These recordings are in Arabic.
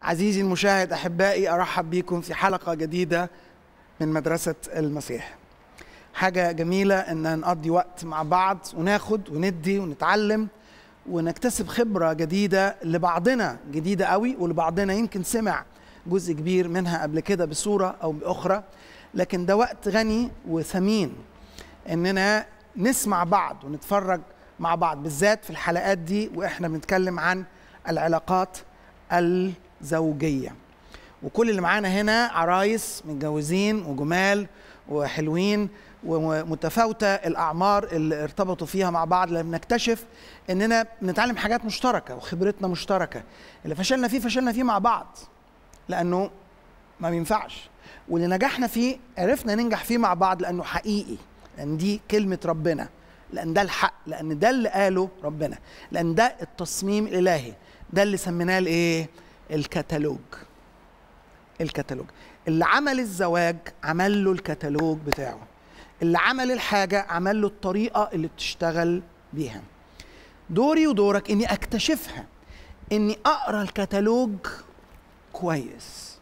عزيزي المشاهد، أحبائي، أرحب بكم في حلقة جديدة من مدرسة المسيح. حاجة جميلة إن نقضي وقت مع بعض وناخد وندي ونتعلم ونكتسب خبرة جديدة، لبعضنا جديدة قوي ولبعضنا يمكن سمع جزء كبير منها قبل كده بصورة أو بأخرى، لكن ده وقت غني وثمين إننا نسمع بعض ونتفرج مع بعض، بالذات في الحلقات دي وإحنا بنتكلم عن العلاقات الزوجية. وكل اللي معانا هنا عرايس متجوزين وجمال وحلوين ومتفاوتة الأعمار اللي ارتبطوا فيها مع بعض، لما نكتشف إننا بنتعلم حاجات مشتركة وخبرتنا مشتركة. اللي فشلنا فيه مع بعض لأنه ما بينفعش، واللي نجحنا فيه عرفنا ننجح فيه مع بعض لأنه حقيقي، لأن دي كلمة ربنا، لأن ده الحق، لأن ده اللي قاله ربنا، لأن ده التصميم الإلهي، ده اللي سميناه الإيه؟ الكتالوج. الكتالوج اللي عمل الزواج عمل له الكتالوج بتاعه، اللي عمل الحاجة عمل له الطريقة اللي بتشتغل بيها. دوري ودورك إني أكتشفها، إني أقرأ الكتالوج كويس.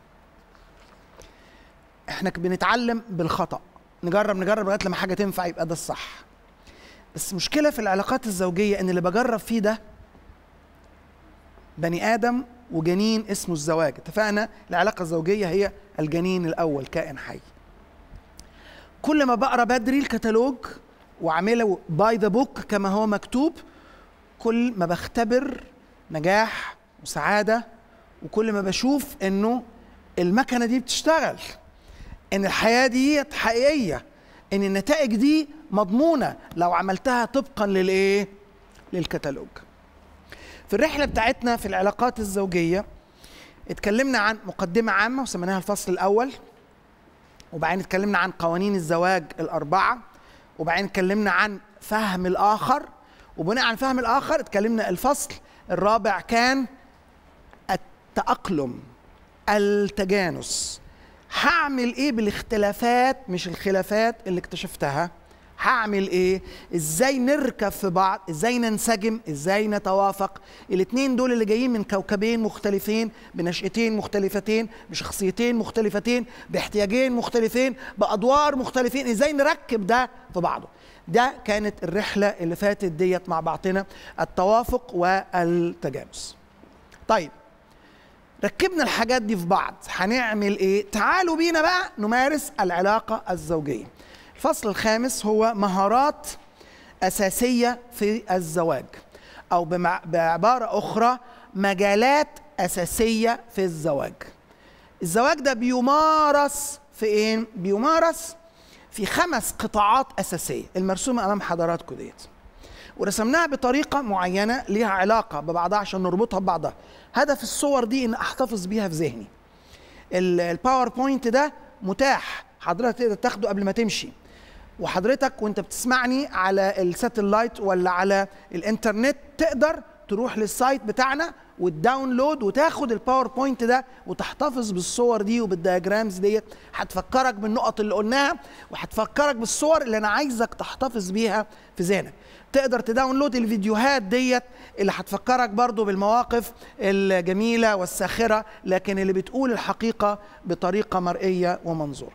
إحنا بنتعلم بالخطأ، نجرب لغاية لما حاجة تنفع يبقى ده الصح. بس مشكلة في العلاقات الزوجية إن اللي بجرب فيه ده بني آدم وجنين اسمه الزواج. اتفقنا العلاقة الزوجية هي الجنين الأول، كائن حي. كل ما بقرا بدري الكتالوج وعامله باي ذا بوك كما هو مكتوب، كل ما بختبر نجاح وسعادة، وكل ما بشوف انه المكنة دي بتشتغل، ان الحياة دي حقيقية، ان النتائج دي مضمونة لو عملتها طبقا للايه؟ للكتالوج. في الرحلة بتاعتنا في العلاقات الزوجية اتكلمنا عن مقدمة عامة وسميناها الفصل الأول، وبعدين اتكلمنا عن قوانين الزواج الأربعة، وبعدين اتكلمنا عن فهم الآخر، وبناء عن فهم الآخر اتكلمنا الفصل الرابع كان التأقلم، التجانس. هعمل ايه بالاختلافات مش الخلافات اللي اكتشفتها؟ هعمل ايه؟ ازاي نركب في بعض؟ ازاي ننسجم؟ ازاي نتوافق؟ الاتنين دول اللي جايين من كوكبين مختلفين، بنشأتين مختلفتين، بشخصيتين مختلفتين، باحتياجين مختلفين، بأدوار مختلفين، ازاي نركب ده في بعضه؟ ده كانت الرحلة اللي فاتت ديت مع بعضنا، التوافق والتجانس. طيب، ركبنا الحاجات دي في بعض، هنعمل ايه؟ تعالوا بينا بقى نمارس العلاقة الزوجية. الفصل الخامس هو مهارات أساسية في الزواج، أو بعبارة أخرى مجالات أساسية في الزواج. الزواج ده بيمارس في إيه؟ بيمارس في 5 قطاعات أساسية المرسومة أمام حضراتكم ديت، ورسمناها بطريقة معينة ليها علاقة ببعضها عشان نربطها ببعضها. هدف الصور دي إن أحتفظ بيها في ذهني. الباوربوينت ده متاح، حضرتك تقدر تاخده قبل ما تمشي، وحضرتك وانت بتسمعني على الساتلايت ولا على الانترنت تقدر تروح للسايت بتاعنا وتداونلود وتاخد الباوربوينت ده وتحتفظ بالصور دي وبالدياجرامز ديت. هتفكرك بالنقط اللي قلناها، وهتفكرك بالصور اللي انا عايزك تحتفظ بيها في ذهنك. تقدر تداونلود الفيديوهات ديت اللي هتفكرك برضو بالمواقف الجميلة والساخرة، لكن اللي بتقول الحقيقة بطريقة مرئية ومنظورة.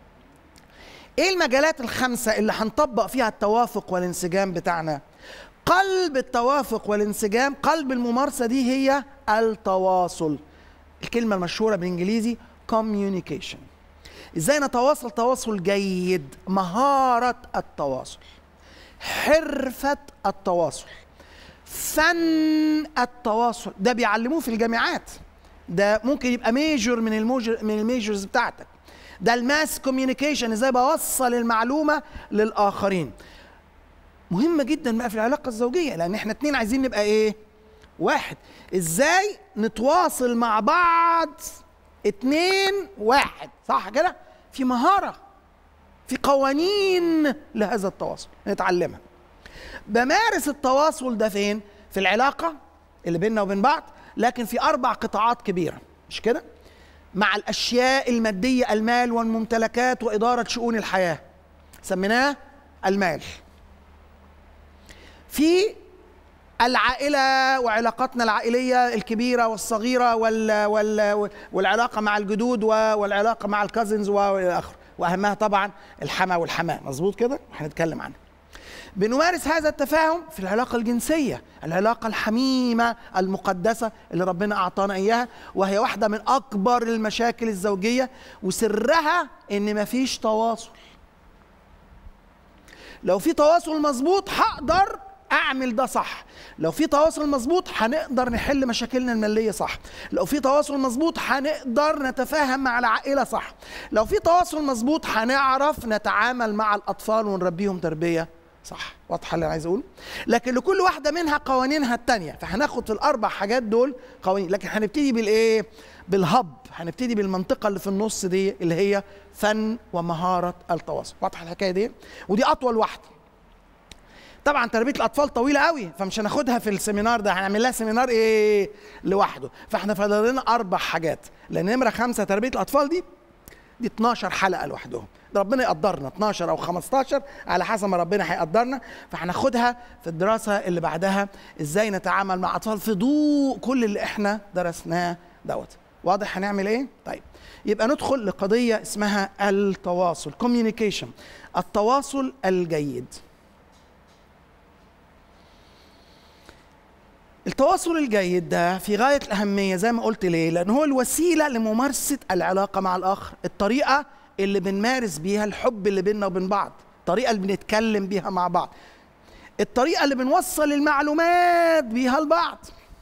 ايه المجالات ال5 اللي هنطبق فيها التوافق والانسجام بتاعنا؟ قلب التوافق والانسجام، قلب الممارسة دي هي التواصل. الكلمة المشهورة بالانجليزي communication. ازاي نتواصل تواصل جيد؟ مهارة التواصل، حرفة التواصل، فن التواصل. ده بيعلموه في الجامعات، ده ممكن يبقى ميجور من الميجرز بتاعتك. ده الماس كوميونيكيشن، ازاي بوصل المعلومة للآخرين. مهمة جدا بقى في العلاقة الزوجية، لأن احنا اتنين عايزين نبقى ايه؟ واحد. ازاي نتواصل مع بعض 2 1، صح كده؟ في مهارة، في قوانين لهذا التواصل نتعلمها. بمارس التواصل ده فين؟ في العلاقة اللي بيننا وبين بعض، لكن في 4 قطاعات كبيرة، مش كده؟ مع الأشياء المادية، المال والممتلكات وإدارة شؤون الحياة، سميناه المال. في العائلة وعلاقاتنا العائلية الكبيرة والصغيرة والعلاقة مع الجدود والعلاقة مع الكازنز والآخر، وأهمها طبعا الحما والحماة. مظبوط كده؟ هنتكلم عنها. بنمارس هذا التفاهم في العلاقة الجنسية، العلاقة الحميمة المقدسة اللي ربنا أعطانا إياها، وهي واحدة من أكبر المشاكل الزوجية، وسرها إن مفيش تواصل. لو في تواصل مظبوط هقدر أعمل ده صح، لو في تواصل مظبوط هنقدر نحل مشاكلنا المالية صح، لو في تواصل مظبوط هنقدر نتفاهم مع العائلة صح، لو في تواصل مظبوط هنعرف نتعامل مع الأطفال ونربيهم تربية صح. واضحة اللي أنا عايز أقوله؟ لكن لكل واحدة منها قوانينها التانية، فهناخد في الأربع حاجات دول قوانين، لكن هنبتدي بالإيه؟ بالهب، هنبتدي بالمنطقة اللي في النص دي اللي هي فن ومهارة التواصل. واضحة الحكاية دي؟ ودي أطول واحدة. طبعا تربية الأطفال طويلة قوي، فمش هناخدها في السيمينار ده، هنعمل لها سيمينار إيه لوحده، فإحنا فاضل لنا 4 حاجات، لأن نمرة 5 تربية الأطفال دي 12 حلقة لوحدهم، ربنا يقدرنا 12 أو 15 على حسب ما ربنا هيقدرنا، فهناخدها في الدراسة اللي بعدها، إزاي نتعامل مع أطفال في ضوء كل اللي إحنا درسناه دوت. واضح هنعمل إيه؟ طيب يبقى ندخل لقضية اسمها التواصل، communication، التواصل الجيد. التواصل الجيد ده في غاية الأهمية زي ما قلت. ليه؟ لأن هو الوسيلة لممارسة العلاقة مع الآخر، الطريقة اللي بنمارس بيها الحب اللي بيننا وبين بعض، الطريقة اللي بنتكلم بيها مع بعض، الطريقة اللي بنوصل المعلومات بيها لبعض،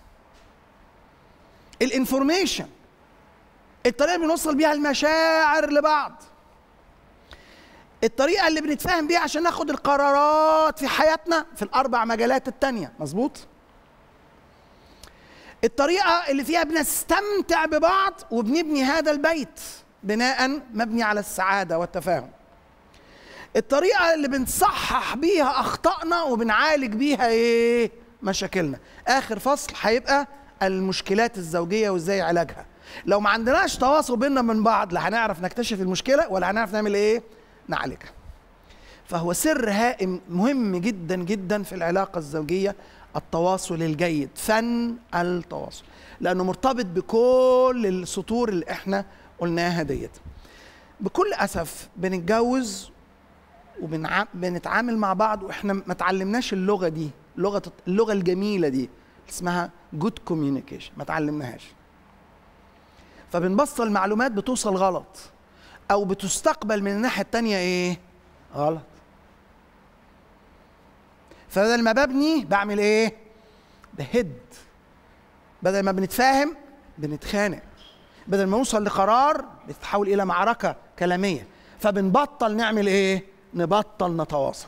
الانفورميشن، الطريقة اللي بنوصل بيها المشاعر لبعض، الطريقة اللي بنتفاهم بيها عشان ناخد القرارات في حياتنا في ال4 مجالات التانية. مظبوط؟ الطريقة اللي فيها بنستمتع ببعض وبنبني هذا البيت بناء مبني على السعادة والتفاهم. الطريقة اللي بنصحح بيها أخطائنا وبنعالج بيها إيه؟ مشاكلنا. آخر فصل هيبقى المشكلات الزوجية وإزاي علاجها. لو ما عندناش تواصل بيننا من بعض لا هنعرف نكتشف المشكلة ولا هنعرف نعمل إيه؟ نعالجها. فهو سر هائم مهم جدا جدا في العلاقة الزوجية، التواصل الجيد، فن التواصل، لأنه مرتبط بكل السطور اللي احنا قلناها ديت. بكل أسف بنتجوز وبنتعامل مع بعض واحنا ما تعلمناش اللغة دي، اللغة الجميلة دي اسمها جود كوميونيكيشن، ما تعلمناهاش. فبنبصل المعلومات بتوصل غلط أو بتستقبل من الناحية التانية إيه؟ غلط. فبدل ما ببني بعمل ايه؟ بهد. بدل ما بنتفاهم بنتخانق. بدل ما نوصل لقرار بتتحول الى معركة كلامية. فبنبطل نعمل ايه؟ نبطل نتواصل.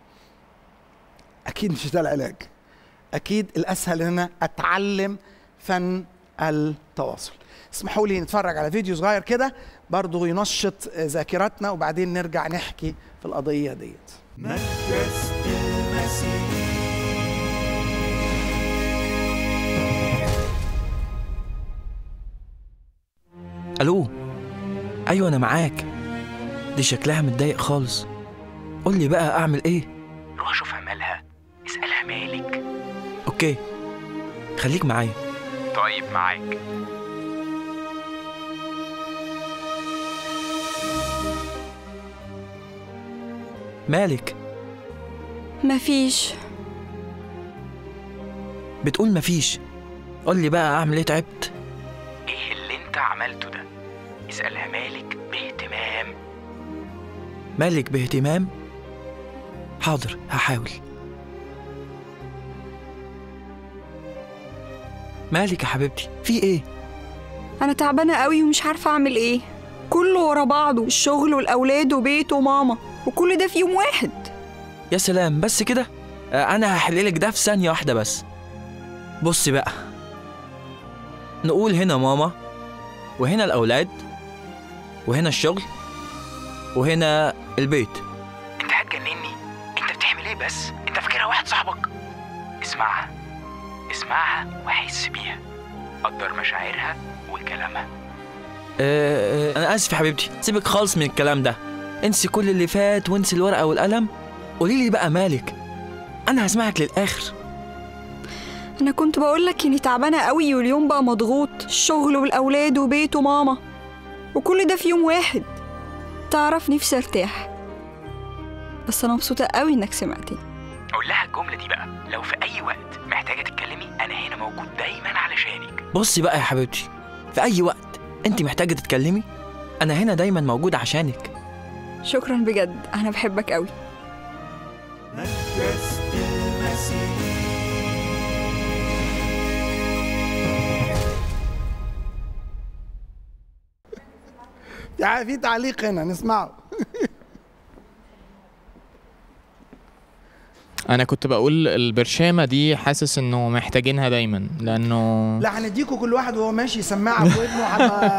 اكيد مش ده العلاج. اكيد الاسهل ان انا اتعلم فن التواصل. اسمحوا لي نتفرج على فيديو صغير كده برضه ينشط ذاكرتنا وبعدين نرجع نحكي في القضية ديت. مدرسة المسيح. الو، ايوه انا معاك. دي شكلها متضايق خالص. قول لي بقى اعمل ايه؟ روح شوفها مالها، اسألها مالك. اوكي، خليك معايا. طيب معاك. مالك؟ مفيش. بتقول مفيش؟ قول لي بقى اعمل ايه؟ تعبت. ايه اللي انت عملته ده؟ اسألها مالك باهتمام. مالك باهتمام؟ حاضر هحاول. مالك يا حبيبتي؟ في ايه؟ انا تعبانه قوي ومش عارفه اعمل ايه. كله ورا بعضه، الشغل والاولاد وبيت وماما، وكل ده في يوم واحد. يا سلام، بس كده؟ انا هحللك ده في ثانيه واحده بس. بصي بقى، نقول هنا ماما وهنا الاولاد وهنا الشغل وهنا البيت. انت هتجنني. انت بتعمل ايه بس؟ انت فاكرها واحد صاحبك؟ اسمعها وحس بيها، قدر مشاعرها وكلامها. انا اسف يا حبيبتي، سيبك خالص من الكلام ده. انسي كل اللي فات وانسي الورقه والقلم. قولي لي بقى مالك، انا هسمعك للاخر. أنا كنت بقولك إني تعبانة قوي واليوم بقى مضغوط، الشغل والأولاد وبيت وماما، وكل ده في يوم واحد. تعرف نفسي ارتاح، بس أنا مبسوطة قوي إنك سمعتني. قول لها الجملة دي بقى، لو في أي وقت محتاجة تتكلمي أنا هنا موجود دايما علشانك. بصي بقى يا حبيبتي، في أي وقت أنت محتاجة تتكلمي أنا هنا دايما موجود عشانك. شكرا بجد، أنا بحبك قوي. مدرسة المسيح. في تعليق هنا نسمعه. انا كنت بقول البرشامه دي حاسس انه محتاجينها دايما، لانه لا هنديكوا كل واحد وهو ماشي سماعه في ودنه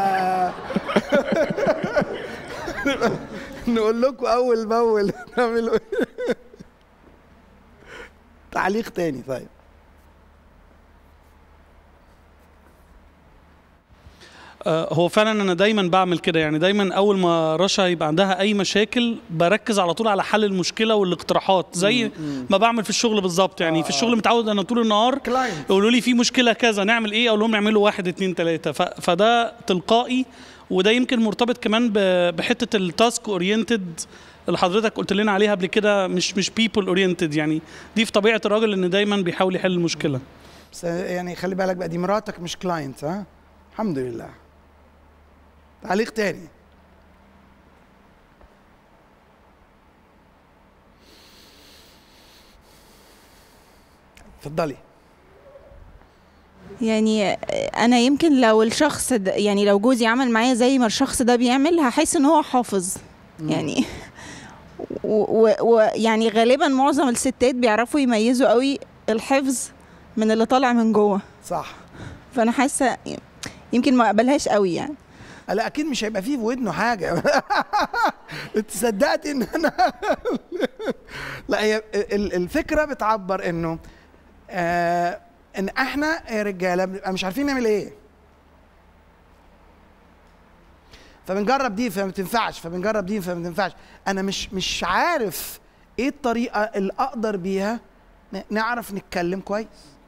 نقول لكم اول باول نعملوا ايه. تعليق تاني طيب. هو فعلا انا دايما بعمل كده، يعني دايما اول ما رشا يبقى عندها اي مشاكل بركز على طول على حل المشكله والاقتراحات، زي ما بعمل في الشغل بالظبط. يعني في الشغل متعود انا طول النهار يقولوا لي في مشكله كذا نعمل ايه، اقول لهم نعمله 1 2 3، فده تلقائي. وده يمكن مرتبط كمان بحته التاسك اورينتد اللي حضرتك قلت لنا عليها قبل كده، مش بيبل اورينتد. يعني دي في طبيعه الراجل ان دايما بيحاول يحل المشكله. بس يعني خلي بالك بقى، دي مراتك مش كلاينت. ها الحمد لله. تعليق تاني. اتفضلي. يعني انا يمكن لو الشخص ده، يعني لو جوزي عمل معايا زي ما الشخص ده بيعمل هحس ان هو حافظ. يعني ويعني غالبا معظم الستات بيعرفوا يميزوا قوي الحفظ من اللي طالع من جوه. صح. فانا حاسه يمكن ما اقبلهاش قوي يعني. لا اكيد مش هيبقى فيه في ودنه حاجه. انت صدقتي ان انا لا، هي الفكره بتعبر انه ان احنا يا رجاله بنبقى مش عارفين نعمل ايه، فبنجرب دي فما تنفعش، فبنجرب دي فما تنفعش. انا مش عارف ايه الطريقه اللي اقدر بيها نعرف نتكلم كويس.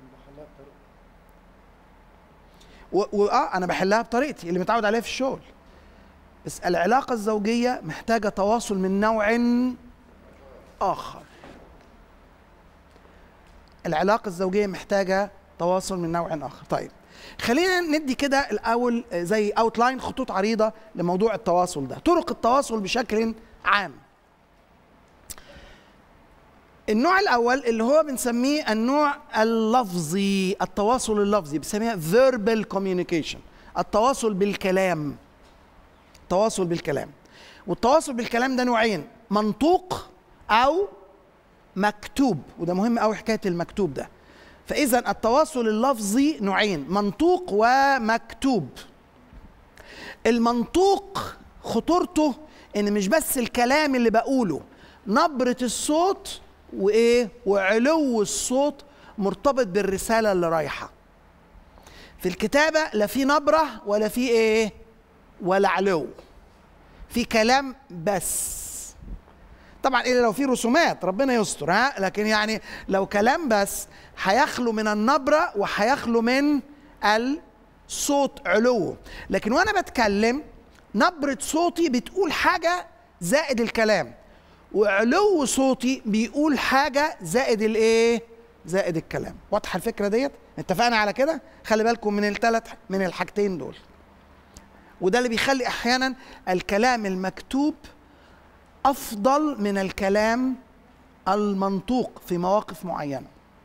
انا بحلها بطريقتي اللي متعود عليها في الشغل. بس العلاقه الزوجيه محتاجه تواصل من نوع اخر. العلاقه الزوجيه محتاجه تواصل من نوع اخر. طيب خلينا ندي كده الاول زي اوتلاين، خطوط عريضه لموضوع التواصل ده، طرق التواصل بشكل عام. النوع الاول اللي هو بنسميه النوع اللفظي، التواصل اللفظي، بنسميها verbal communication، التواصل بالكلام. التواصل بالكلام، والتواصل بالكلام ده نوعين، منطوق او مكتوب، وده مهم قوي حكايه المكتوب ده. فاذا التواصل اللفظي نوعين، منطوق ومكتوب. المنطوق خطورته ان مش بس الكلام اللي بقوله، نبرة الصوت وعلو الصوت مرتبط بالرسالة اللي رايحة. في الكتابة لا في نبرة ولا في ولا علو، في كلام بس. طبعا إلا لو في رسومات ربنا يستر، لكن يعني لو كلام بس هيخلو من النبرة وهيخلو من الصوت علوه. لكن وانا بتكلم نبرة صوتي بتقول حاجة زائد الكلام، وعلو صوتي بيقول حاجة زائد زائد الكلام. واضحة الفكرة ديت؟ اتفقنا على كده؟ خلي بالكم من الحاجتين دول. وده اللي بيخلي احيانا الكلام المكتوب افضل من الكلام المنطوق في مواقف معينة.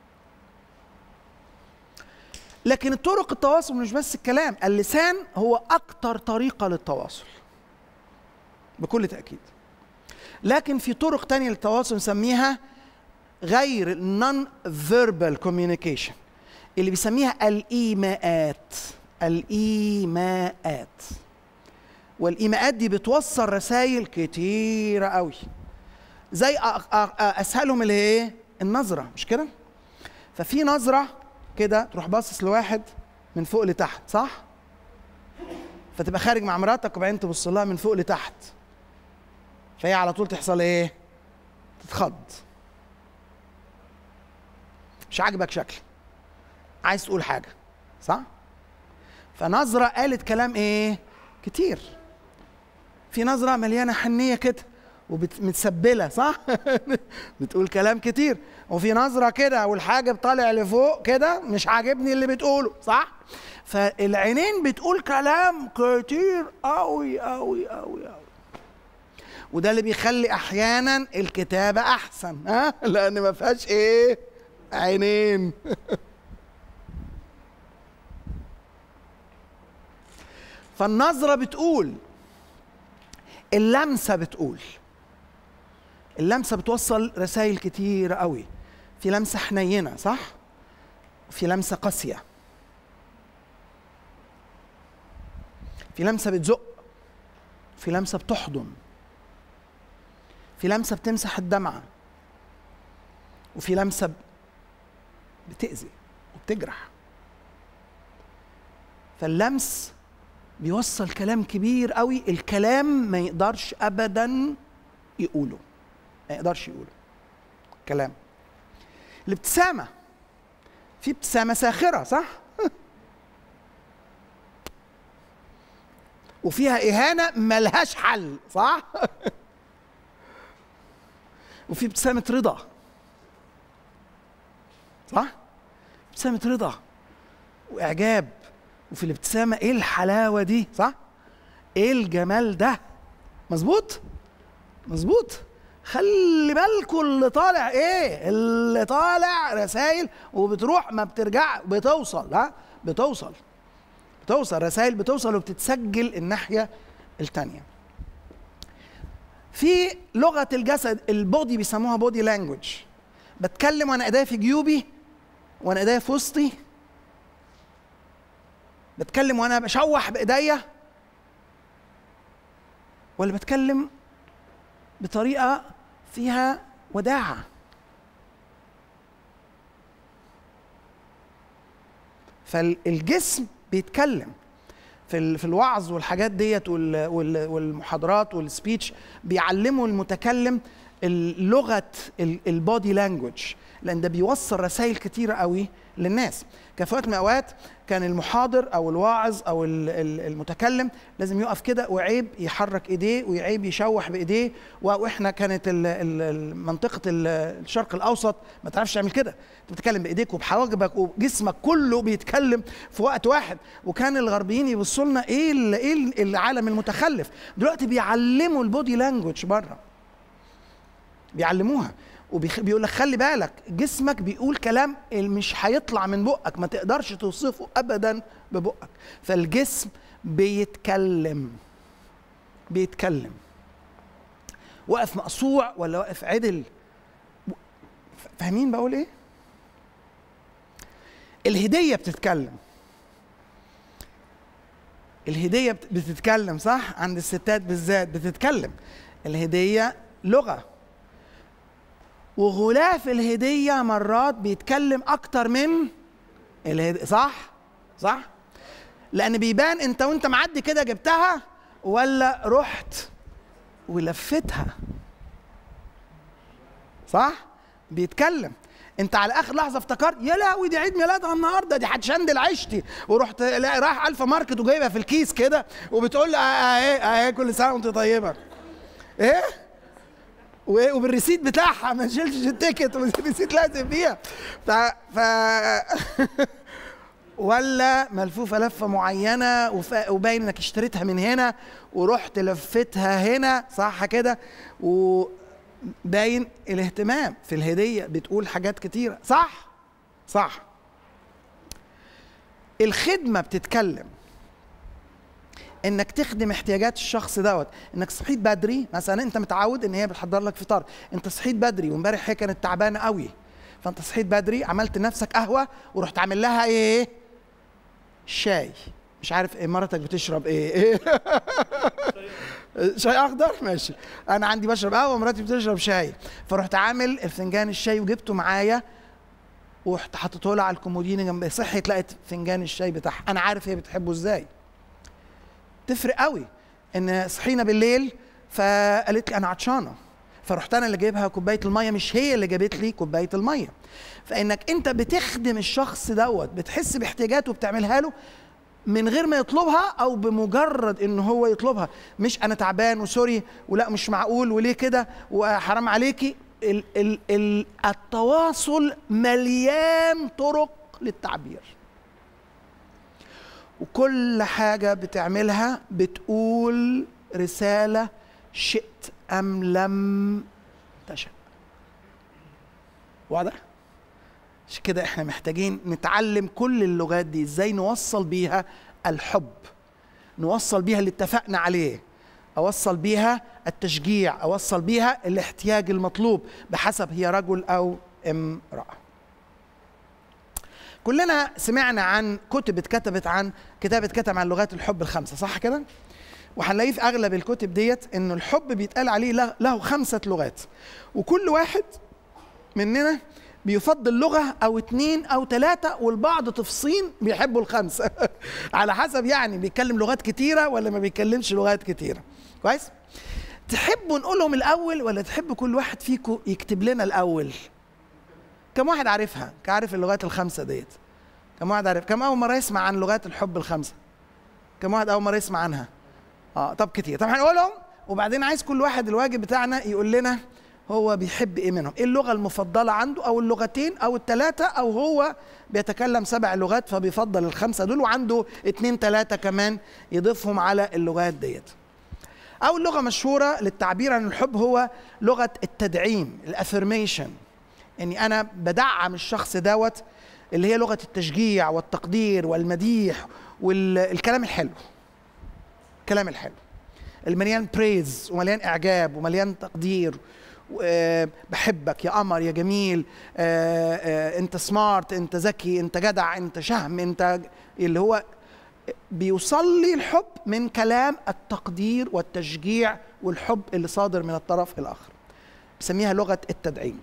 لكن الطرق التواصل مش بس الكلام، اللسان هو اكتر طريقة للتواصل بكل تأكيد. لكن في طرق تانية للتواصل نسميها غير non-verbal communication، اللي بيسميها الإيماءات. الإيماءات، والإيماءات دي بتوصل رسائل كتيرة قوي. زي أسهلهم اللي هي النظرة، مش كده؟ ففي نظرة كده تروح باصص لواحد من فوق لتحت، صح؟ فتبقى خارج مع مراتك وبعدين تبص لها من فوق لتحت، فهي على طول تحصل تتخض، مش عاجبك شكل، عايز تقول حاجه، صح؟ فنظره قالت كلام ايه كتير. في نظره مليانه حنيه كده ومتسبله، صح؟ بتقول كلام كتير. وفي نظره كده والحاجه بطالع لفوق كده مش عاجبني اللي بتقوله، صح؟ فالعينين بتقول كلام كتير قوي قوي قوي قوي، وده اللي بيخلي احيانا الكتابه احسن، ها؟ لان ما فيهاش ايه؟ عينين. فالنظره بتقول، اللمسه بتقول، اللمسه بتوصل رسائل كتير قوي. في لمسه حنينه، صح؟ في لمسه قاسيه، في لمسه بتزق، في لمسه بتحضن، في لمسه بتمسح الدمعه، وفي لمسه بتأذي وبتجرح. فاللمس بيوصل كلام كبير قوي، الكلام ما يقدرش ابدا يقوله، ما يقدرش يقوله كلام. الابتسامه، في ابتسامه ساخره، صح؟ وفيها اهانه ملهاش حل، صح؟ وفي ابتسامه رضا، صح؟ ابتسامه رضا واعجاب. وفي الابتسامه ايه الحلاوه دي، صح؟ ايه الجمال ده، مظبوط؟ مظبوط. خلي بالكوا اللي طالع ايه؟ اللي طالع رسائل وبتروح ما بترجع، بتوصل، ها؟ بتوصل رسائل، بتوصل وبتتسجل الناحيه الثانيه. في لغه الجسد، البودي بيسموها بودي لانجوج. بتكلم وانا ايديا في جيوبي، وانا ايديا في وسطي، بتكلم وانا بشوح بايديا، ولا بتكلم بطريقه فيها وداعه. فالجسم بيتكلم في الوعظ والحاجات ديت والمحاضرات والسبيتش، بيعلموا المتكلم لغه البودي لانجوج، لان ده بيوصل رسائل كتيره قوي للناس. كان في وقت من الاوقات كان المحاضر او الواعظ او المتكلم لازم يقف كده، وعيب يحرك ايديه، وعيب يشوح بايديه. واحنا كانت منطقه الشرق الاوسط ما تعرفش تعمل كده، انت بتتكلم بايديك وبحواجبك وجسمك كله بيتكلم في وقت واحد. وكان الغربيين يبصوا لنا ايه العالم المتخلف. دلوقتي بيعلموا البودي لانجوج بره، بيعلموها، وبيقول لك خلي بالك جسمك بيقول كلام مش هيطلع من بقك، ما تقدرش توصفه ابدا ببقك. فالجسم بيتكلم، واقف مقصوع ولا واقف عدل. فاهمين بقول ايه؟ الهديه بتتكلم، الهديه بتتكلم، صح؟ عند الستات بالذات بتتكلم. الهديه لغه، وغلاف الهدية مرات بيتكلم أكتر من الهدية، صح؟ لأن بيبان أنت وأنت معدي كده جبتها ولا رحت ولفتها، صح؟ بيتكلم. أنت على آخر لحظة افتكرت يا لهوي دي عيد ميلادها النهارده، دي هتشندل عيشتي، ورحت رايح ألفا ماركت وجايبها في الكيس كده وبتقول لي أهي كل سنة وأنت طيبة. إيه؟ وبالريسيت بتاعها ما نشيلش التيكت والريسيت لازم فيها. ولا ملفوفه لفه معينه وباين انك اشتريتها من هنا ورحت لفتها هنا، صح كده؟ وباين الاهتمام في الهديه، بتقول حاجات كتيره، صح. الخدمه بتتكلم، انك تخدم احتياجات الشخص دوت. انك صحيت بدري مثلا، انت متعود ان هي بتحضر لك فطار، انت صحيت بدري وامبارح هي كانت تعبانه قوي، فانت صحيت بدري عملت لنفسك قهوه ورحت عامل لها ايه؟ شاي. مش عارف ايه مرتك بتشرب ايه؟ شاي اخضر، ماشي. انا عندي بشرب قهوه ومراتي بتشرب شاي، فرحت عامل فنجان الشاي وجبته معايا ورحت حطيته لها على الكومودينو جنبي. صحيت لقيت فنجان الشاي بتاعها، انا عارف هي بتحبه ازاي. تفرق قوي ان صحينا بالليل فقالت لي انا عطشانه، فرحت انا اللي جايبها كوبايه الميه، مش هي اللي جابت لي كوبايه الميه. فانك انت بتخدم الشخص دوت، بتحس باحتياجاته وبتعملها له من غير ما يطلبها او بمجرد ان هو يطلبها. مش انا تعبان وسوري ولا مش معقول وليه كده وحرام عليكي. التواصل مليان طرق للتعبير، وكل حاجة بتعملها بتقول رسالة شئت أم لم تشأ. واضح؟ عشان كده احنا محتاجين نتعلم كل اللغات دي، ازاي نوصل بيها الحب، نوصل بيها اللي اتفقنا عليه، اوصل بيها التشجيع، اوصل بيها الاحتياج المطلوب بحسب هي رجل او امرأة. كلنا سمعنا عن كتب اتكتبت عن عن لغات الحب الخمسة، صح كده؟ وهنلاقيه في اغلب الكتب ديت ان الحب بيتقال عليه له 5 لغات، وكل واحد مننا بيفضل لغة أو 2 أو 3، والبعض تفصين بيحبوا ال5 على حسب يعني بيتكلم لغات كتيرة ولا ما بيتكلمش لغات كتيرة. كويس؟ تحبوا نقولهم الأول ولا تحب كل واحد فيكم يكتب لنا الأول؟ كم واحد عارفها؟ عارف اللغات ال5 ديت؟ كم واحد عارف؟ كم أول مرة يسمع عن لغات الحب ال5؟ كم واحد أول مرة يسمع عنها؟ طب كتير. طب هنقولهم وبعدين عايز كل واحد الواجب بتاعنا يقول لنا هو بيحب ايه منهم، ايه اللغة المفضلة عنده او اللغتين او ال3، او هو بيتكلم 7 لغات فبيفضل ال5 دول وعنده 2 3 كمان يضيفهم على اللغات ديت. اول لغة مشهورة للتعبير عن الحب هو لغة التدعيم، الافرميشن، يعني انا بدعم الشخص دوت، اللي هي لغة التشجيع والتقدير والمديح والكلام الحلو، الكلام الحلو المليان بريز ومليان اعجاب ومليان تقدير. بحبك يا قمر يا جميل، انت سمارت، انت ذكي، انت جدع، انت شهم، انت، اللي هو بيوصل لي الحب من كلام التقدير والتشجيع والحب اللي صادر من الطرف الاخر، بسميها لغة التدعيم.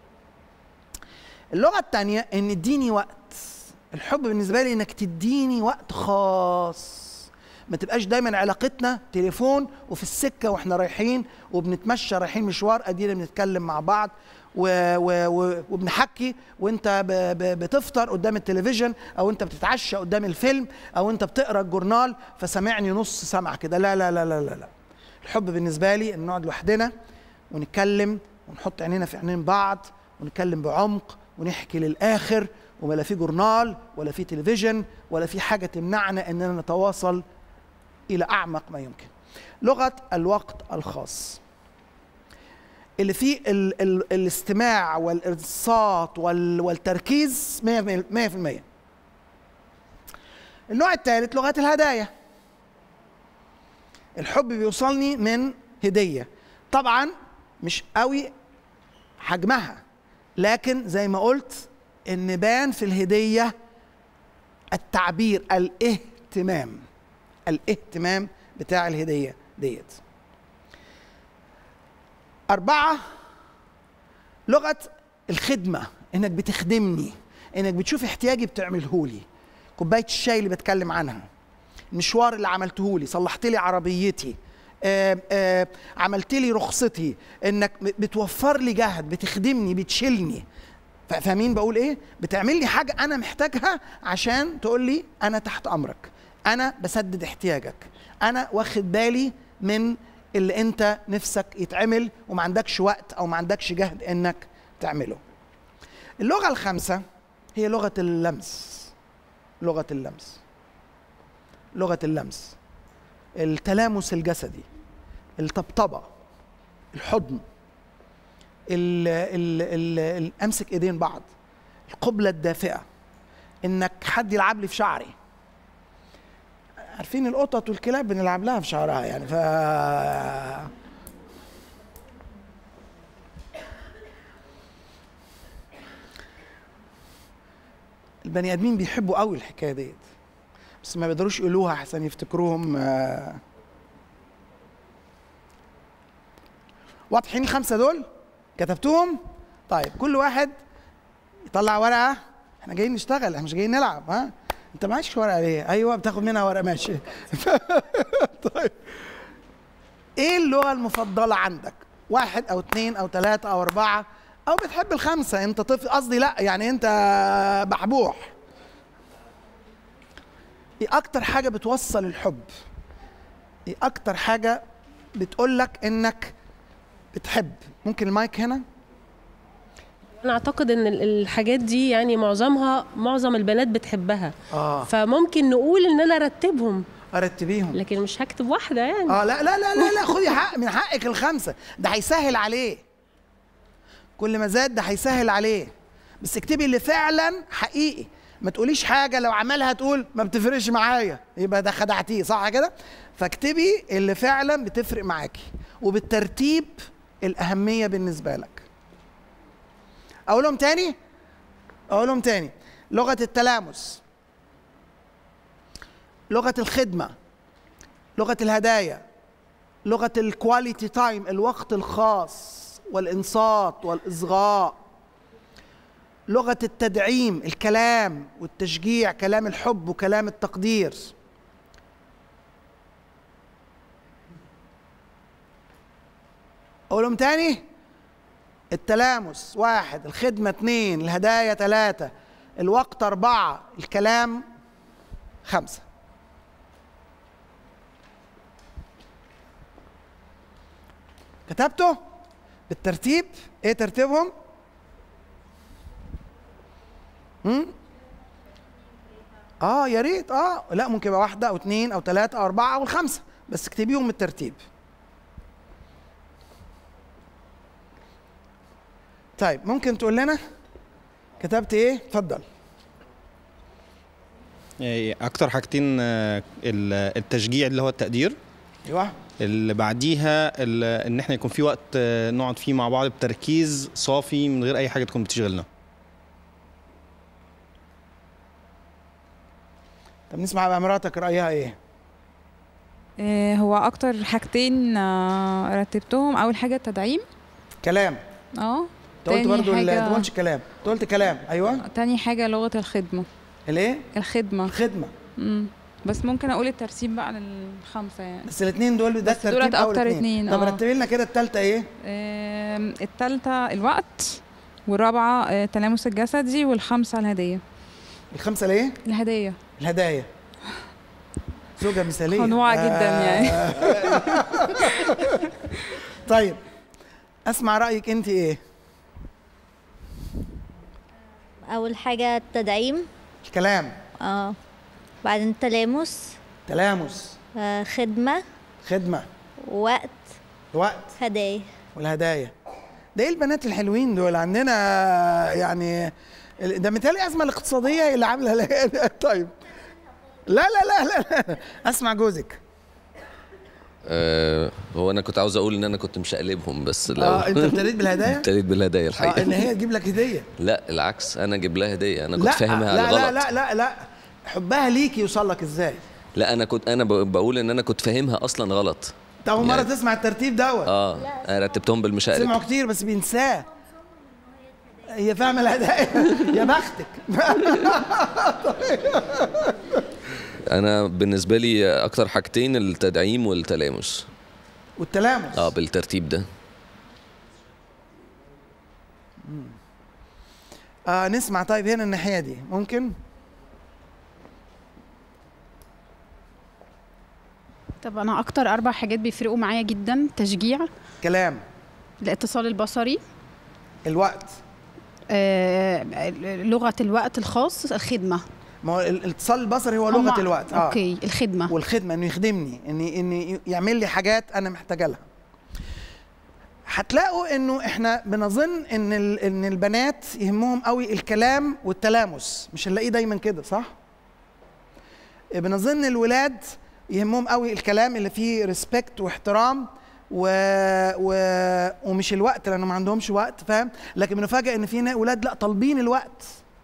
اللغة الثانية ان اديني وقت. الحب بالنسبة لي انك تديني وقت خاص، ما تبقاش دايما علاقتنا تليفون وفي السكة واحنا رايحين وبنتمشى رايحين مشوار ادينا بنتكلم مع بعض وبنحكي وانت بتفطر قدام التلفزيون، او انت بتتعشى قدام الفيلم، او انت بتقرا الجورنال فسمعني نص سمع كده. لا لا لا لا لا. الحب بالنسبة لي ان نقعد لوحدنا ونتكلم ونحط عينينا في عينين بعض ونتكلم بعمق ونحكي للآخر، ولا في جورنال ولا في تلفزيون ولا في حاجة تمنعنا اننا نتواصل إلى أعمق ما يمكن. لغة الوقت الخاص اللي فيه الاستماع والإنصات والتركيز 100%. النوع الثالث لغة الهدايا. الحب بيوصلني من هدية، طبعا مش قوي حجمها، لكن زي ما قلت إن بان في الهدية التعبير، الاهتمام بتاع الهدية ديت. 4 لغة الخدمة، انك بتخدمني، انك بتشوف احتياجي بتعمله لي. كوباية الشاي اللي بتكلم عنها، المشوار اللي عملته لي، صلحت لي عربيتي، عملت لي رخصتي، انك بتوفر لي جهد، بتخدمني، بتشيلني. فاهمين بقول ايه؟ بتعمل لي حاجة انا محتاجها عشان تقول لي انا تحت امرك، أنا بسدد احتياجك، أنا واخد بالي من اللي أنت نفسك يتعمل وما عندكش وقت أو ما عندكش جهد إنك تعمله. اللغة الخامسة هي لغة اللمس. لغة اللمس، لغة اللمس، التلامس الجسدي، الطبطبة، الحضن، أمسك إيدين بعض، القبلة الدافئة، إنك حد يلعب لي في شعري. عارفين القطط والكلاب بنلعب لها في شعرها يعني. البني ادمين بيحبوا قوي الحكايه ديت، بس ما بيقدروش يقولوها احسن يفتكروهم. واضحين ال5 دول؟ كتبتوهم؟ طيب كل واحد يطلع ورقه، احنا جايين نشتغل، احنا مش جايين نلعب. ها انت معكش ورقه ليه؟ ايوه بتاخد منها ورقه، ماشي. طيب ايه اللغه المفضله عندك؟ 1 أو 2 أو 3 أو 4 أو بتحب ال5. أنت طفل، قصدي لأ يعني أنت بحبوح. إيه أكتر حاجة بتوصل الحب؟ إيه أكتر حاجة بتقولك إنك بتحب؟ ممكن المايك هنا؟ انا اعتقد ان الحاجات دي يعني معظم البنات بتحبها. فممكن نقول ان انا ارتبيهم، لكن مش هكتب واحده يعني. لا لا لا لا لا، خدي حق من حقك ال5، ده هيسهل عليه. كل ما زاد ده هيسهل عليه، بس اكتبي اللي فعلا حقيقي. ما تقوليش حاجه لو عملها تقول ما بتفرقش معايا، يبقى ده خدعتيه، صح كده؟ فاكتبي اللي فعلا بتفرق معاكي وبالترتيب الاهميه بالنسبه لك. اقولهم تاني. لغه التلامس، لغه الخدمه، لغه الهدايا، لغه الكواليتي تايم، الوقت الخاص والانصات والاصغاء، لغه التدعيم، الكلام والتشجيع، كلام الحب وكلام التقدير. اقولهم تاني. التلامس 1، الخدمة 2، الهدايا 3، الوقت 4، الكلام 5. كتبته بالترتيب؟ ايه ترتيبهم؟ يا ريت. لا ممكن يبقى 1 أو 2 أو 3 أو 4 أو 5، بس اكتبيهم بالترتيب. طيب ممكن تقول لنا كتبت ايه؟ اتفضل. اكتر حاجتين التشجيع اللي هو التقدير. ايوه. اللي بعديها ان احنا يكون في وقت نقعد فيه مع بعض بتركيز صافي من غير اي حاجه تكون بتشغلنا. طب نسمع بقى مراتك رايها ايه؟ هو اكتر حاجتين رتبتهم. اول حاجه التدعيم. كلام. انت قلت برضه ما قلتش كلام، انت قلت كلام. ايوه. تاني حاجه لغه الخدمه. الايه؟ الخدمه. بس ممكن اقول الترتيب بقى لل5 يعني. بس الاثنين دول ده الترتيب دولت اكتر اتنين. طب رتبي لنا كده الثالثه ايه؟ الثالثه الوقت، والرابعه التلامس الجسدي، والخامسه الهديه. الخامسه الايه؟ الهدايا. زوجة مثالية خنوعة جدا يعني. طيب اسمع رأيك انت ايه؟ اول حاجة التدعيم. الكلام. بعدين التلامس. خدمة. وقت. هدايا. والهدايا. ده ايه البنات الحلوين دول عندنا يعني؟ ده متهيألي الأزمة الاقتصادية اللي عاملة. طيب لا لا لا لا، اسمع جوزك. هو انا كنت عاوز اقول ان انا كنت مشقلبهم، بس لو انت ابتديت بالهدايا؟ ابتديت بالهدايا الحقيقه. ان هي تجيب لك هديه؟ لا العكس، انا اجيب لها هديه. انا كنت فاهمها على غلط. لا لا لا لا، حبها ليكي يوصل لك ازاي؟ لا انا بقول ان انا كنت فاهمها اصلا غلط. انت اول مره تسمع الترتيب دوت؟ انا رتبتهم بالمشقلب. سمعوا كتير بس بينساه. هي فاهمه الهدايا. يا بختك. انا بالنسبه لي اكتر حاجتين التدعيم والتلامس. بالترتيب ده. نسمع. طيب هنا الناحيه دي ممكن. طب انا اكتر 4 حاجات بيفرقوا معايا جدا: تشجيع، كلام، الاتصال البصري، الوقت، لغة الوقت الخاص، الخدمة. ما هو الاتصال البصري هو لغة الوقت. اوكي. الخدمة. والخدمة انه يخدمني، اني يعمل لي حاجات انا محتاجة لها. هتلاقوا انه احنا بنظن ان البنات يهمهم قوي الكلام والتلامس، مش هنلاقيه دايما كده، صح؟ بنظن الولاد يهمهم قوي الكلام اللي فيه ريسبكت واحترام ومش الوقت، لانه ما عندهمش وقت، فاهم؟ لكن بنفاجئ ان في ولاد لا طالبين الوقت.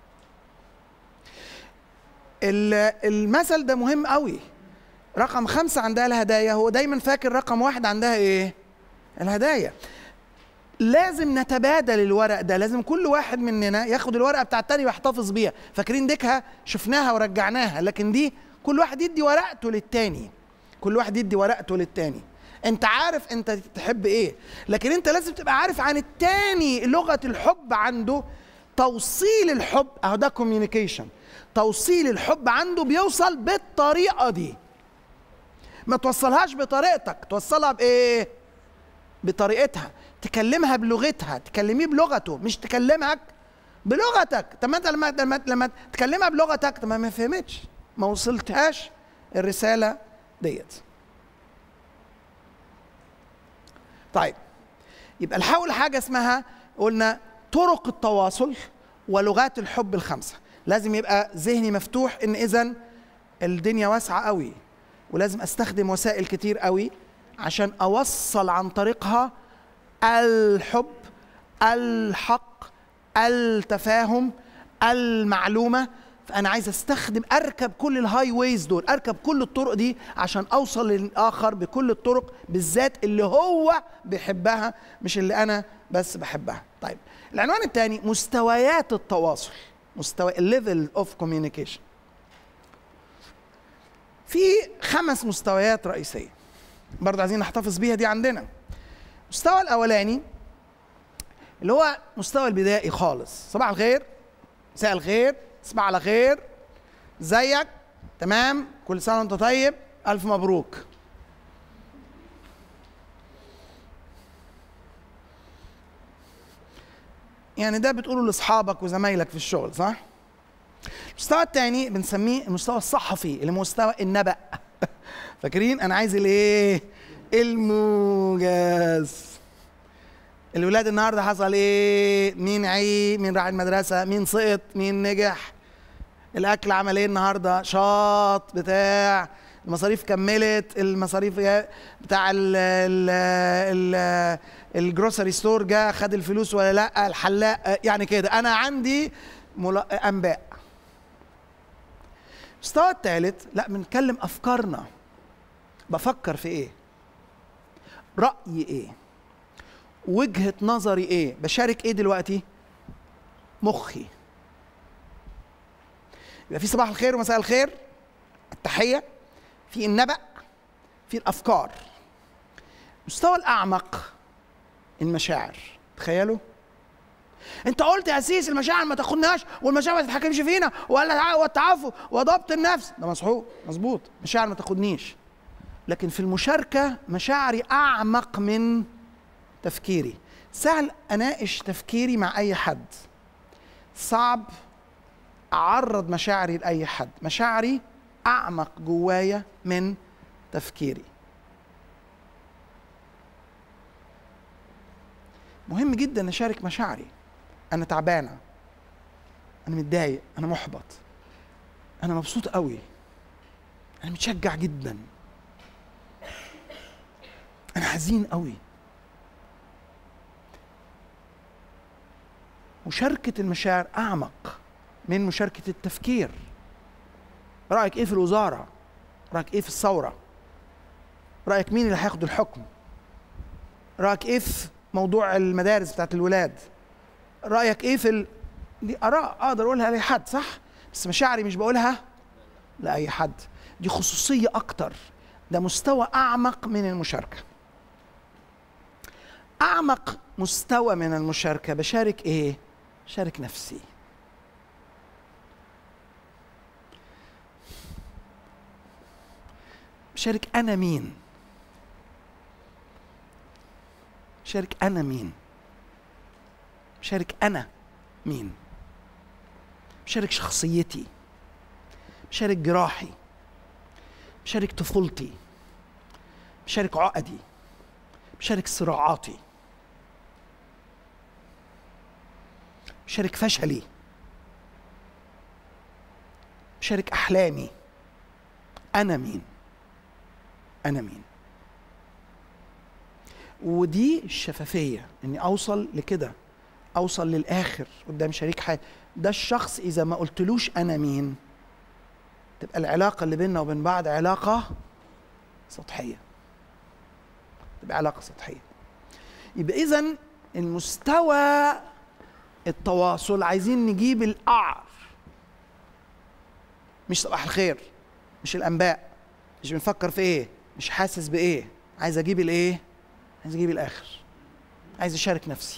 المثل ده مهم قوي. رقم 5 عندها الهدايا، هو دايما فاكر رقم 1 عندها ايه؟ الهدايا. لازم نتبادل الورق ده، لازم كل واحد مننا ياخد الورقه بتاع التاني ويحتفظ بيها. فاكرين ديكها شفناها ورجعناها، لكن دي كل واحد يدي ورقته للتاني. انت عارف انت تحب ايه، لكن انت لازم تبقى عارف عن التاني لغة الحب عنده. توصيل الحب اهو ده كوميونيكيشن. توصيل الحب عنده بيوصل بالطريقة دي. ما توصلهاش بطريقتك، توصلها بايه؟ بطريقتها. تكلمها بلغتها، تكلميه بلغته، مش تكلمك بلغتك. طب ما انت لما تكلمها بلغتك طب ما فهمتش، ما وصلتهاش الرسالة ديت. طيب يبقى نحاول حاجة اسمها قلنا طرق التواصل ولغات الحب الخمسة. لازم يبقى ذهني مفتوح ان اذا الدنيا واسعة قوي، ولازم استخدم وسائل كتير قوي عشان اوصل عن طريقها الحب، الحق، التفاهم، المعلومة. فأنا عايز استخدم أركب كل الهاي ويز دول، أركب كل الطرق دي عشان أوصل للآخر بكل الطرق، بالذات اللي هو بيحبها مش اللي أنا بس بحبها. طيب العنوان الثاني مستويات التواصل، مستوى الليفل اوف كوميونيكيشن. في 5 مستويات رئيسية برضه عايزين نحتفظ بيها دي عندنا. المستوى الأولاني اللي هو مستوى البدائي خالص، صباح الخير، مساء الخير، تصبح على خير، ازيك، تمام، كل سنة وانت طيب، ألف مبروك. يعني ده بتقوله لاصحابك وزمايلك في الشغل، صح؟ المستوى الثاني بنسميه المستوى الصحفي اللي مستوى النبأ. فاكرين؟ أنا عايز الإيه؟ الموجز. الولاد النهارده حصل إيه؟ مين عيب؟ مين راح المدرسة؟ مين سقط؟ مين نجح؟ الأكل عمل إيه النهارده؟ شاط بتاع، المصاريف كملت، المصاريف بتاع الجروسري ستور جه خد الفلوس ولا لا، الحلاق، يعني كده. أنا عندي أنباء. المستوى الثالث لا بنتكلم أفكارنا، بفكر في إيه؟ رأيي إيه؟ وجهة نظري إيه؟ بشارك إيه دلوقتي؟ مخي. يبقى في صباح الخير ومساء الخير، التحية، في النبأ، في الأفكار. المستوى الأعمق المشاعر. تخيلوا انت قلت يا سيس المشاعر ما تاخدناش والمشاعر ما تتحكمش فينا والتعافي وضبط النفس. ده مظبوط، مشاعر ما تاخدنيش، لكن في المشاركة مشاعري أعمق من تفكيري. سهل أناقش تفكيري مع أي حد، صعب أعرض مشاعري لأي حد. مشاعري أعمق جوايا من تفكيري. مهم جدا أشارك مشاعري. أنا تعبانة، أنا متضايق، أنا محبط، أنا مبسوط قوي، أنا متشجع جدا، أنا حزين قوي. مشاركة المشاعر أعمق من مشاركة التفكير. رأيك إيه في الوزارة؟ رأيك إيه في الثورة؟ رأيك مين اللي هياخد الحكم؟ رأيك إيه في موضوع المدارس بتاعت الولاد؟ رأيك إيه في دي آراء أقدر أقولها لأي حد، صح؟ بس مشاعري مش بقولها لأي حد. دي خصوصية أكتر، ده مستوى أعمق من المشاركة. أعمق مستوى من المشاركة بشارك إيه؟ بشارك نفسي. بشارك أنا مين؟ بشارك أنا مين؟ بشارك أنا مين؟ بشارك شخصيتي، بشارك جراحي، بشارك طفولتي، بشارك عقدي، بشارك صراعاتي، بشارك فشلي، بشارك أحلامي. أنا مين؟ أنا مين؟ ودي الشفافية، إني أوصل لكده، أوصل للآخر قدام شريك حياتي. ده الشخص إذا ما قلتلوش أنا مين تبقى العلاقة اللي بيننا وبين بعض علاقة سطحية، تبقى علاقة سطحية. يبقى إذن المستوى التواصل عايزين نجيب القعر، مش صباح الخير، مش الأنباء، مش بنفكر في إيه، مش حاسس بإيه، عايز اجيب الايه؟ عايز اجيب الاخر، عايز اشارك نفسي،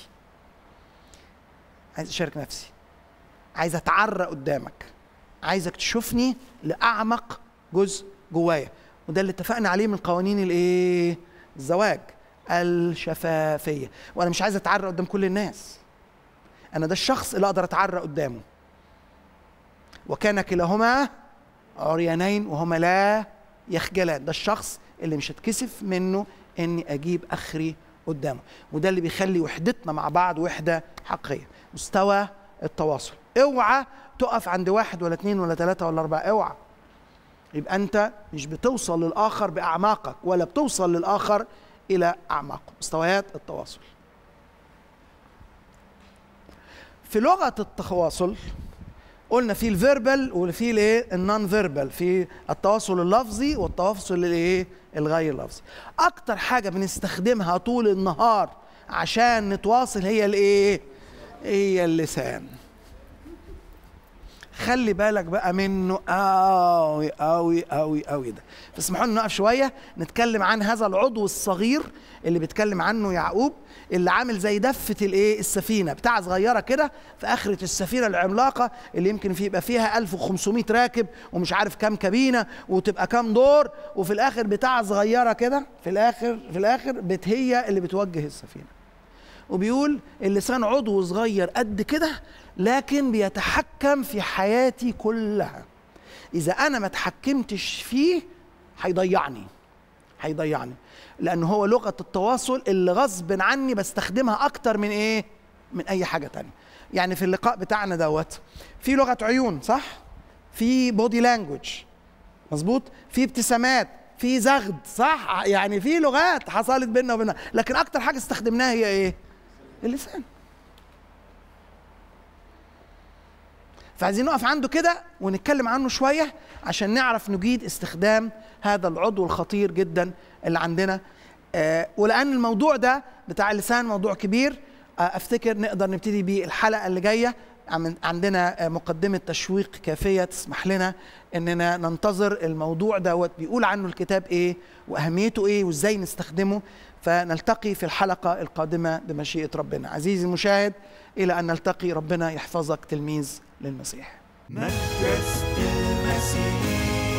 عايز اشارك نفسي، عايز اتعرى قدامك، عايزك تشوفني لاعمق جزء جوايا. وده اللي اتفقنا عليه من قوانين الايه؟ الزواج، الشفافيه. وانا مش عايز اتعرى قدام كل الناس، انا ده الشخص اللي اقدر اتعرى قدامه. وكان كلاهما عريانين وهما لا يخجلان، ده الشخص اللي مش هتكسف منه اني اجيب اخري قدامه. وده اللي بيخلي وحدتنا مع بعض وحده حقيقيه. مستوى التواصل، اوعى تقف عند 1 ولا 2 ولا 3 ولا 4، اوعى. يبقى انت مش بتوصل للاخر باعماقك ولا بتوصل للاخر الى اعماقه. مستويات التواصل. في لغه التواصل قلنا في الفيربال وفي الايه؟ النون فيربال، في التواصل اللفظي والتواصل الايه؟ الغير لفظي. اكتر حاجه بنستخدمها طول النهار عشان نتواصل هي الايه؟ هي اللسان. خلي بالك بقى منه قوي قوي قوي قوي ده. فاسمحوا لنا نقف شويه نتكلم عن هذا العضو الصغير اللي بيتكلم عنه يعقوب، اللي عامل زي دفه الايه؟ السفينه، بتاعه صغيره كده في اخره السفينه العملاقه اللي يمكن يبقى فيها 1500 راكب ومش عارف كام كابينه وتبقى كام دور، وفي الاخر بتاعه صغيره كده في الاخر هي اللي بتوجه السفينه. وبيقول اللسان عضو صغير قد كده لكن بيتحكم في حياتي كلها. إذا أنا ما اتحكمتش فيه هيضيعني، لأنه هو لغة التواصل اللي غصب عني بستخدمها أكتر من إيه؟ من أي حاجة تانية. يعني في اللقاء بتاعنا دوت في لغة عيون، صح؟ في بودي لانجوج، مظبوط؟ في ابتسامات، في زغد، صح؟ يعني في لغات حصلت بيننا وبينها، لكن أكتر حاجة استخدمناها هي إيه؟ اللسان. فعايزين نقف عنده كده ونتكلم عنه شوية عشان نعرف نجيد استخدام هذا العضو الخطير جدا اللي عندنا. ولأن الموضوع ده بتاع اللسان موضوع كبير، أفتكر نقدر نبتدي بيه الحلقة اللي جاية. عندنا مقدمة تشويق كافية تسمح لنا إننا ننتظر الموضوع دوت بيقول عنه الكتاب إيه وأهميته إيه وإزاي نستخدمه. فنلتقي في الحلقة القادمة بمشيئة ربنا. عزيزي المشاهد، إلى أن نلتقي، ربنا يحفظك تلميذ للمسيح. مدرسة المسيح.